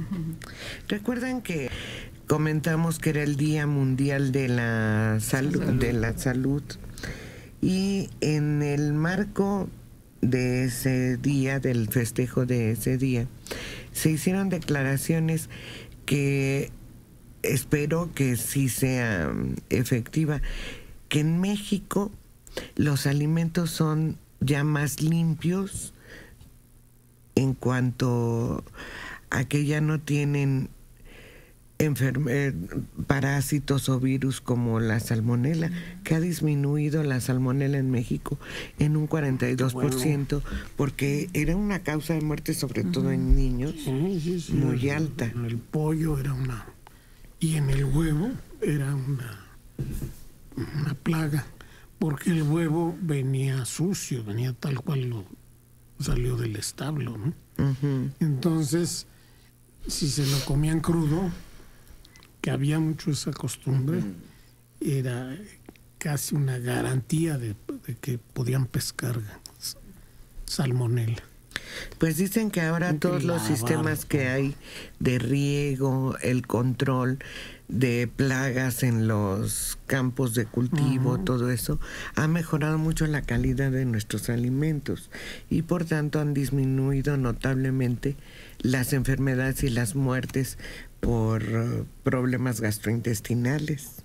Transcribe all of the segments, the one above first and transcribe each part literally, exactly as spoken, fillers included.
Uh-huh. ¿Recuerdan que comentamos que era el Día Mundial de la Salud, salud. de la Salud? Y en el marco de ese día, del festejo de ese día, se hicieron declaraciones que espero que sí sea efectiva, que en México los alimentos son ya más limpios en cuanto a que ya no tienen enferme, parásitos o virus como la salmonela, que ha disminuido la salmonela en México en un cuarenta y dos por ciento, bueno, porque era una causa de muerte sobre uh-huh. todo en niños, sí, sí, sí, muy el, alta. En el pollo era una, y en el huevo era una, una plaga, porque el huevo venía sucio, venía tal cual lo salió del establo, ¿no? Uh-huh. Entonces, si se lo comían crudo, que había mucho esa costumbre, uh-huh. era casi una garantía de, de que podían pescar salmonela. Pues dicen que ahora todos los sistemas que hay de riego, el control de plagas en los campos de cultivo, uh-huh. todo eso, ha mejorado mucho la calidad de nuestros alimentos y por tanto han disminuido notablemente las enfermedades y las muertes por uh, problemas gastrointestinales.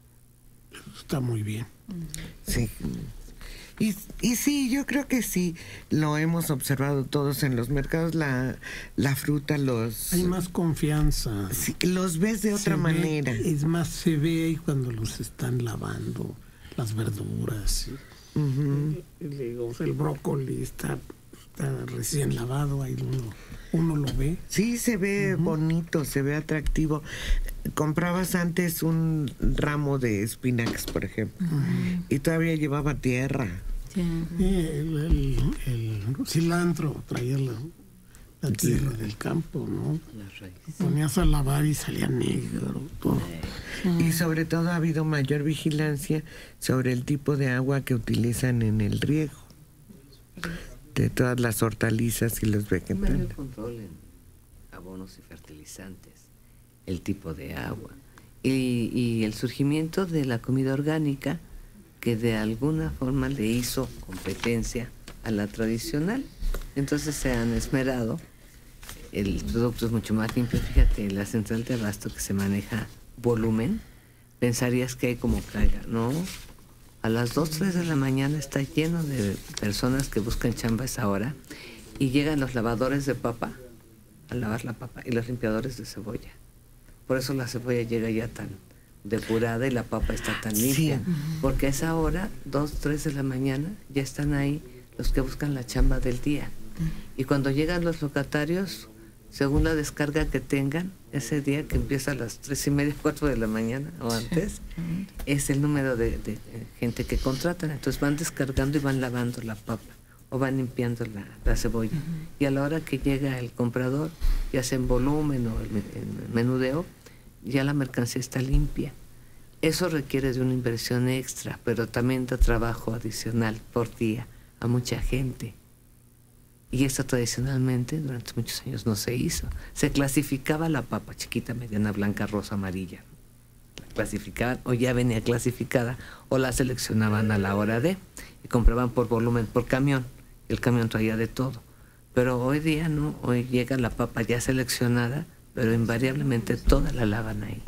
Está muy bien. Sí. Y, y sí, yo creo que sí, lo hemos observado todos en los mercados, la, la fruta, los... Hay más confianza. Sí, los ves de otra se manera. Ve, es más, se ve ahí cuando los están lavando, las verduras. Uh-huh. el, el, el brócoli está, está recién lavado, ahí uno, uno lo ve. Sí, se ve uh-huh. bonito, se ve atractivo. Comprabas antes un ramo de espinacas, por ejemplo, uh-huh. y todavía llevaba tierra. Sí. Sí, el, el, el cilantro traía la, la tierra sí. del campo, ¿no? Ponías a lavar y salía negro, todo. Sí. Y sobre todo ha habido mayor vigilancia sobre el tipo de agua que utilizan en el riego de todas las hortalizas y los vegetales. Mayor control en abonos y fertilizantes, el tipo de agua y, y el surgimiento de la comida orgánica, que de alguna forma le hizo competencia a la tradicional. Entonces se han esmerado, el producto es mucho más limpio. Fíjate, la central de abasto que se maneja volumen, pensarías que hay como carga, ¿no? A las dos, tres de la mañana está lleno de personas que buscan chamba a esa hora y llegan los lavadores de papa a lavar la papa y los limpiadores de cebolla. Por eso la cebolla llega ya tan depurada y la papa está tan limpia. Sí. Porque a esa hora, dos, tres de la mañana, ya están ahí los que buscan la chamba del día. Y cuando llegan los locatarios, según la descarga que tengan, ese día que empieza a las tres y media, cuatro de la mañana o antes, sí. es el número de, de, de gente que contratan. Entonces van descargando y van lavando la papa o van limpiando la, la cebolla. Uh-huh. Y a la hora que llega el comprador, ya sea en volumen o el, el menudeo, ya la mercancía está limpia. Eso requiere de una inversión extra, pero también da trabajo adicional por día a mucha gente. Y eso tradicionalmente durante muchos años no se hizo. Se clasificaba la papa chiquita, mediana, blanca, rosa, amarilla. La clasificaban o ya venía clasificada o la seleccionaban a la hora de y compraban por volumen, por camión. El camión traía de todo. Pero hoy día no, hoy llega la papa ya seleccionada, pero invariablemente toda la lavan ahí.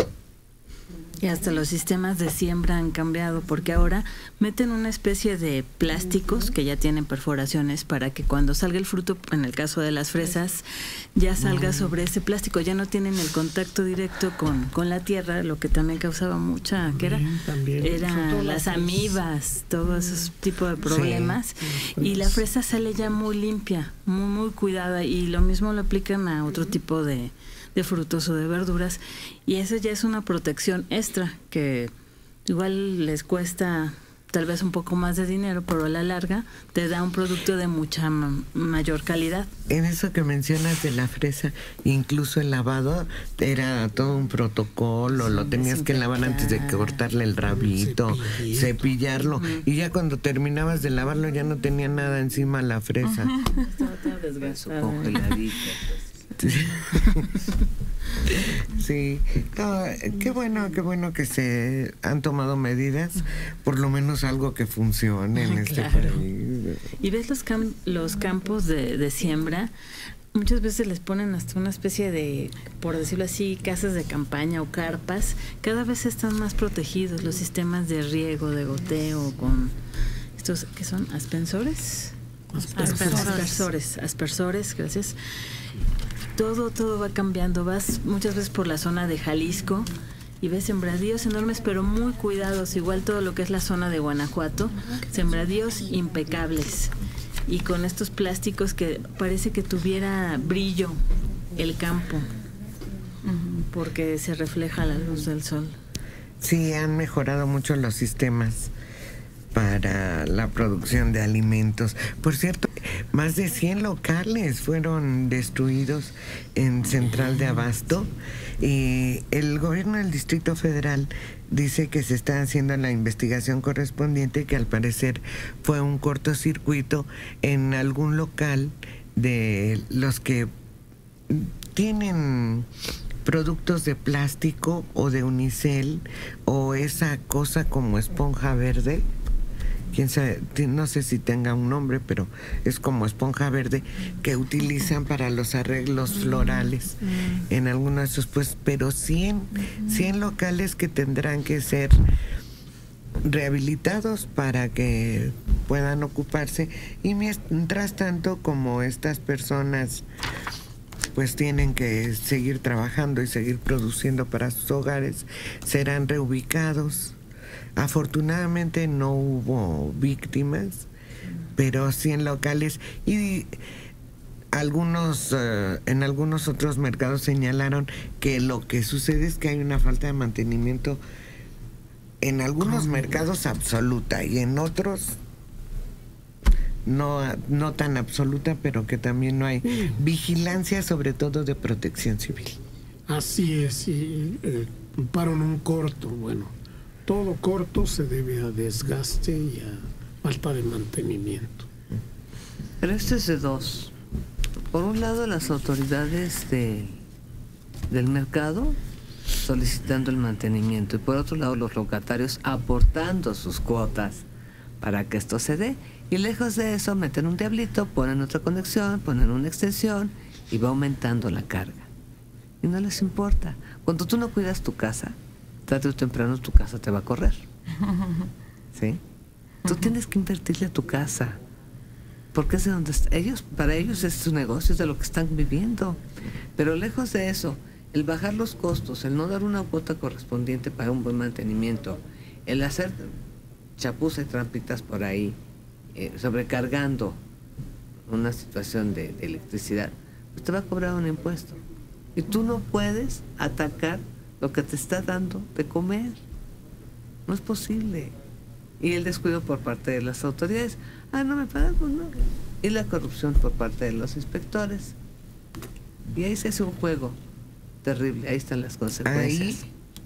Y hasta los sistemas de siembra han cambiado, porque ahora meten una especie de plásticos que ya tienen perforaciones para que cuando salga el fruto, en el caso de las fresas, ya salga sobre ese plástico, ya no tienen el contacto directo con, con la tierra, lo que también causaba mucha, que era, era las amibas, todos esos tipos de problemas, sí. Y la fresa sale ya muy limpia, muy, muy cuidada, y lo mismo lo aplican a otro tipo de de frutos o de verduras, y eso ya es una protección extra que igual les cuesta tal vez un poco más de dinero, pero a la larga te da un producto de mucha ma- mayor calidad. En eso que mencionas de la fresa, incluso el lavado era todo un protocolo, sí, lo tenías que lavar antes de cortarle el rabito, Cepillo. cepillarlo, uh-huh. y ya cuando terminabas de lavarlo ya no tenía nada encima la fresa. Uh-huh. Estaba todo desgastado. Congeladito. Sí. Sí, no, qué bueno, qué bueno que se han tomado medidas, por lo menos algo que funcione en este Claro. país. Y ves los, cam- los campos de, de siembra, muchas veces les ponen hasta una especie de, por decirlo así, casas de campaña o carpas. Cada vez están más protegidos los sistemas de riego, de goteo, con estos que son aspersores. Aspersores. Aspersores, aspersores, gracias. Todo, todo va cambiando. Vas muchas veces por la zona de Jalisco y ves sembradíos enormes, pero muy cuidados. Igual todo lo que es la zona de Guanajuato, sembradíos impecables. Y con estos plásticos que parece que tuviera brillo el campo, porque se refleja la luz del sol. Sí, han mejorado mucho los sistemas para la producción de alimentos. Por cierto, más de cien locales fueron destruidos en Central de Abasto. Y el gobierno del Distrito Federal dice que se está haciendo la investigación correspondiente, que al parecer fue un cortocircuito en algún local de los que tienen productos de plástico o de unicel o esa cosa como esponja verde. Quién sabe, no sé si tenga un nombre, pero es como esponja verde que utilizan para los arreglos florales en algunos de esos, pues, pero cien, cien locales que tendrán que ser rehabilitados para que puedan ocuparse. Y mientras tanto, como estas personas pues tienen que seguir trabajando y seguir produciendo para sus hogares, serán reubicados. Afortunadamente no hubo víctimas, pero sí en locales, y algunos uh, en algunos otros mercados señalaron que lo que sucede es que hay una falta de mantenimiento en algunos mercados absoluta y en otros no no tan absoluta, pero que también no hay vigilancia, sobre todo de protección civil. Así es, y eh, culparon un corto, bueno. Todo corto se debe a desgaste y a falta de mantenimiento. Pero esto es de dos. Por un lado, las autoridades de, del mercado solicitando el mantenimiento, y por otro lado, los locatarios aportando sus cuotas para que esto se dé. Y lejos de eso, meten un diablito, ponen otra conexión, ponen una extensión y va aumentando la carga. Y no les importa. Cuando tú no cuidas tu casa, tarde o temprano tu casa te va a correr. ¿Sí? Tú tienes que invertirle a tu casa. Porque es de donde está. Ellos, para ellos es su negocio, es de lo que están viviendo. Pero lejos de eso, el bajar los costos, el no dar una cuota correspondiente para un buen mantenimiento, el hacer chapuza y trampitas por ahí, eh, sobrecargando una situación de, de electricidad, pues te va a cobrar un impuesto. Y tú no puedes atacar lo que te está dando de comer. No es posible. Y el descuido por parte de las autoridades. Ah, no me pagan, pues no. Y la corrupción por parte de los inspectores. Y ahí se hace un juego terrible. Ahí están las consecuencias. Ahí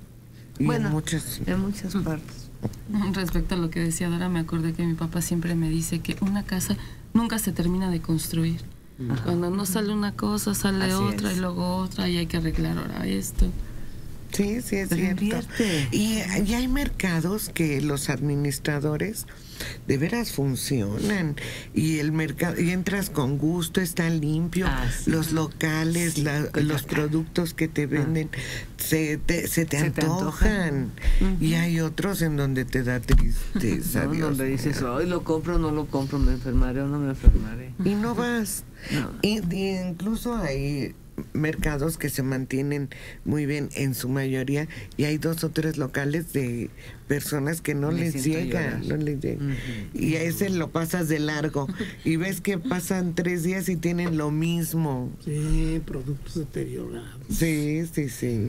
y bueno, en muchas, en muchas partes. Respecto a lo que decía Dora, me acordé que mi papá siempre me dice que una casa nunca se termina de construir. Ajá. Cuando no sale una cosa, sale Así otra es. Y luego otra y hay que arreglar ahora esto. Sí, sí, es cierto. Invierte. Y, y hay mercados que los administradores de veras funcionan y el mercado, y entras con gusto, está limpio, Ah, sí. los locales, Sí, la- estoy los acá. productos que te venden se te, se te Se te antojan. antojan. Y hay otros en donde te da tristeza. No, Dios donde dices, mío. hoy lo compro, no lo compro, me enfermaré o no me enfermaré. Y no vas. No. Y, y incluso hay mercados que se mantienen muy bien en su mayoría, y hay dos o tres locales de personas que no Me les siento a llega, llorar. no les llega. Ujú. Y a ese lo pasas de largo y ves que pasan tres días y tienen lo mismo. Sí, productos deteriorados. Sí, sí, sí.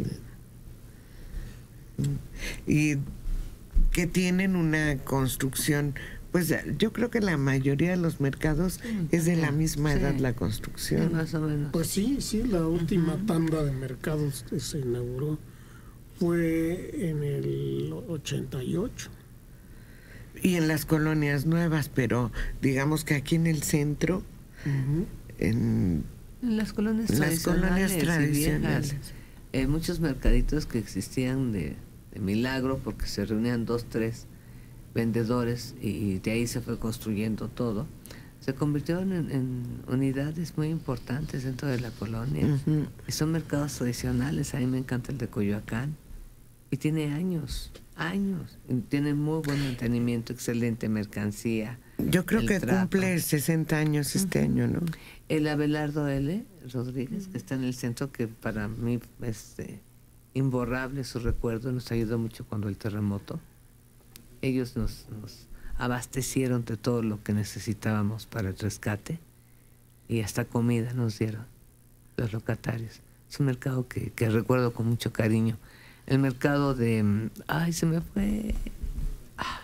Y que tienen una construcción, pues yo creo que la mayoría de los mercados es de la misma Sí. edad la Sí, construcción. más o menos. Pues sí, sí, la última tanda de mercados que se inauguró fue en el ochenta y ocho. Y en las colonias nuevas, pero digamos que aquí en el centro, Ujú. en En las colonias las tradicionales, colonias y tradicionales. viejas, eh, muchos mercaditos que existían de, de milagro, porque se reunían dos, tres vendedores y de ahí se fue construyendo todo, se convirtieron en, en unidades muy importantes dentro de la colonia. Uh-huh. Y son mercados tradicionales. A mí me encanta el de Coyoacán y tiene años, años. Y tiene muy buen mantenimiento, excelente mercancía. Yo creo que trato. Cumple sesenta años este uh-huh. año, ¿no? El Abelardo L. Rodríguez, uh-huh. que está en el centro, que para mí es eh, imborrable su recuerdo, nos ayudó mucho cuando el terremoto. Ellos nos, nos abastecieron de todo lo que necesitábamos para el rescate y hasta comida nos dieron los locatarios. Es un mercado que, que recuerdo con mucho cariño. El mercado de... Ay, se me fue... Ah.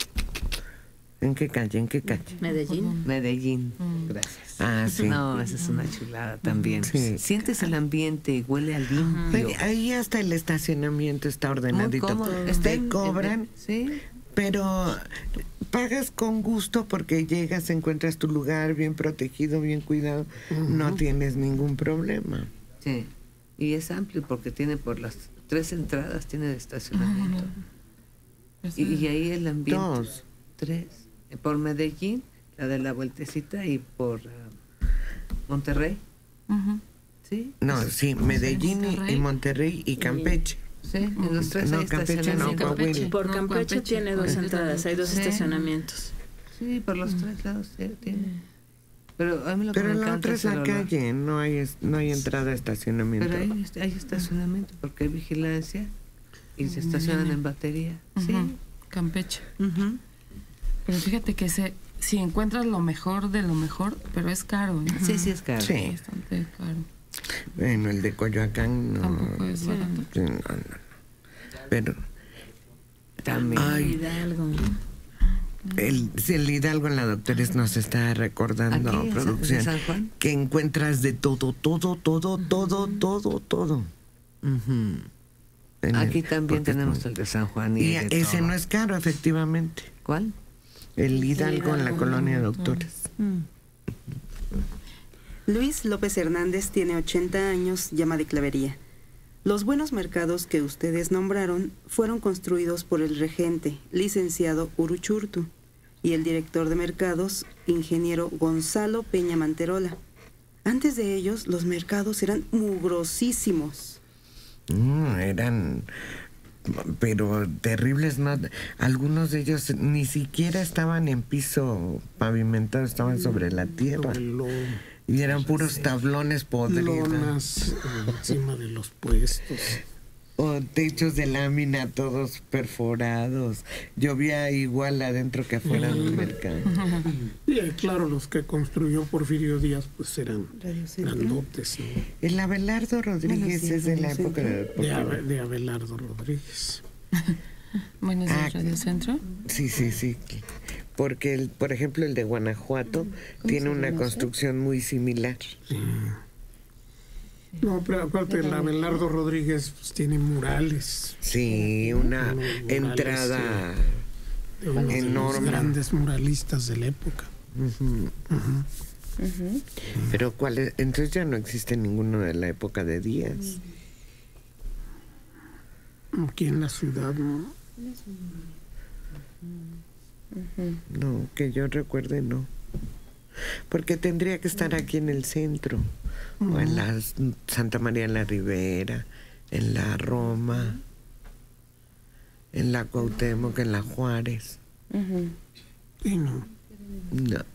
¿En qué calle? ¿En qué calle? Medellín. Medellín, gracias. Ah, sí. No, esa es una chulada también. Sí. Sientes el ambiente y huele a limpio. Ahí hasta el estacionamiento está ordenadito. Muy cómodo. Te cobran, sí, pero pagas con gusto porque llegas, encuentras tu lugar bien protegido, bien cuidado, uh-huh. no tienes ningún problema. Sí, y es amplio porque tiene por las tres entradas, tiene de estacionamiento. Uh-huh. Y, y ahí el ambiente. Dos. Tres. Por Medellín, la de la vueltecita, y por uh, Monterrey. Uh-huh. ¿Sí? No, sí, Medellín Monterrey. y Monterrey y Campeche. Sí, en los tres no, hay Campeche no, estacionamiento. Por No, Campeche, Campeche tiene dos sí. entradas, hay dos Sí. estacionamientos. Sí, por los tres lados sí, tiene. Pero a mí lo que Pero me la encanta otra es el la olor. calle, no hay es- no hay entrada a estacionamiento. Pero hay, hay estacionamiento porque hay vigilancia y se estacionan en batería. Sí. Uh-huh. Campeche. Uh-huh. Pero fíjate que se, si encuentras lo mejor de lo mejor, pero es caro. ¿eh? Sí, sí es caro. Sí. Bastante caro. Bueno, el de Coyoacán no. Tampoco es barato. Sí, no, no. Pero También. Ay. Hidalgo. el, el Hidalgo en la Doctores nos está recordando, Aquí, en San- producción, en San Juan. que encuentras de todo, todo, todo, todo, todo, todo. Ujú. En Aquí el- también porque tenemos está- el de San Juan. Y, Y hay de ese todo. no es caro, efectivamente. ¿Cuál? El Hidalgo en la Hidalgo. colonia Doctores. Luis López Hernández tiene ochenta años, llama de Clavería. Los buenos mercados que ustedes nombraron fueron construidos por el regente, licenciado Uruchurtu, y el director de mercados, ingeniero Gonzalo Peña Manterola. Antes de ellos, los mercados eran mugrosísimos. Mm, eran, pero terribles, ¿no? Algunos de ellos ni siquiera estaban en piso pavimentado, estaban sobre la tierra. Sobre lo- Y eran puros tablones podridos. lonas eh, encima de los puestos. O techos de lámina todos perforados. Llovía igual adentro que afuera del mercado. Y eh, claro, los que construyó Porfirio Díaz pues eran grandotes, ¿no? El Abelardo Rodríguez Bueno, sí, es de la Radio época de... de, Abe- de Abelardo Rodríguez. Bueno, es Ah, el Radio Centro. Sí, sí, sí. Porque, el, por ejemplo, el de Guanajuato tiene una construcción muy similar. No, pero aparte el Abelardo Rodríguez pues, tiene murales. Sí, una Unos murales, entrada de uno de los enorme. grandes muralistas de la época. Ujú. Pero ¿cuál es? Entonces ya no existe ninguno de la época de Díaz. Aquí en la ciudad, ¿no? No, que yo recuerde, no. Porque tendría que estar aquí en el centro, o en la Santa María la Ribera, en la Roma, en la Cuauhtémoc, en la Juárez. Sí, no. No.